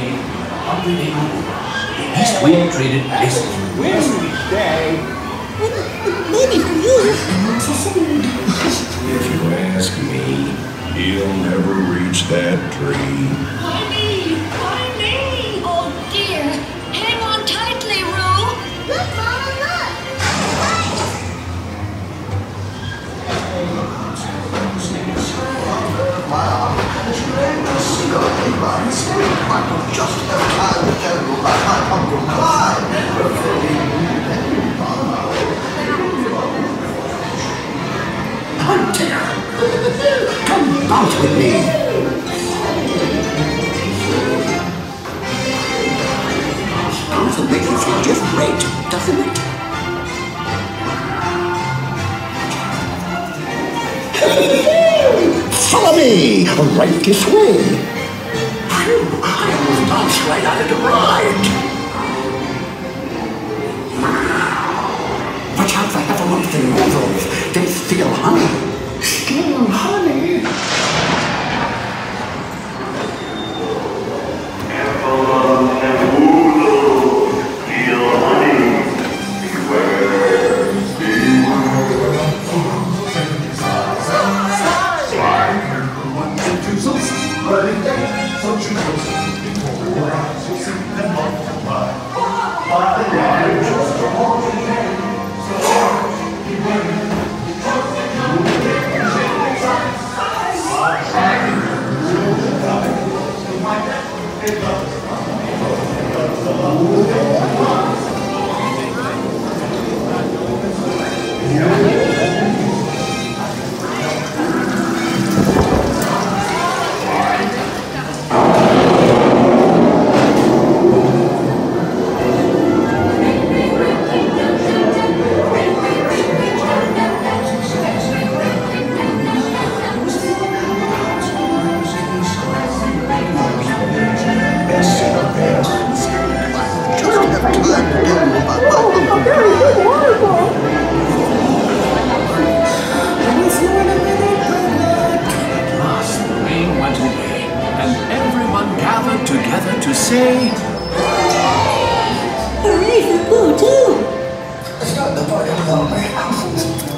The east wind traded places. Winnie's Day. Maybe for you. If you ask me, he'll never reach that tree. Winnie! Winnie! Oh dear! Hang on tightly, Roo! Look, Mama, look. Just have time to tell you about my Uncle Clyde. Hunter, come out with me. This will make you feel just great, doesn't it? Follow me, right this way. Phew, I almost bounced right out of the ride. Watch out for heffalumps and weasels. They steal honey. Steal honey? Heffalumps and weasels steal honey. Beware, beware. Running down, so you know, before your eyes, you'll see them multiply. By just a morning day, so you together to say, Hooray for Pooh, too. It's not the part of the